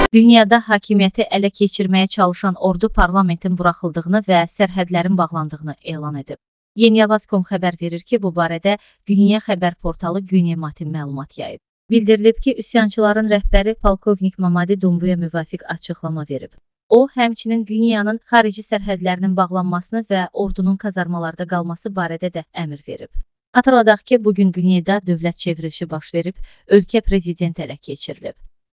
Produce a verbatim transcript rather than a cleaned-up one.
Dünyada hakimiyyəti ələ keçirməyə çalışan ordu parlamentin buraxıldığını və sərhədlərin bağlandığını elan edib. Yeniyavaz.com xəbər verir ki, bu barədə Dünya xəbər portalı Güneymatin məlumat yayıb. Bildirilib ki, üsyançıların rəhbəri polkovnik Mamadi Dumbuya müvafiq açıqlama verib. O, həmçinin Günyanın xarici sərhədlərinin bağlanmasını və ordunun kazarmalarda qalması barədə də əmr verib. Xatırladaq ki, bugün Güneyda dövlət çevrilişi baş verib, ölkə prezidenti ələ keçirilib.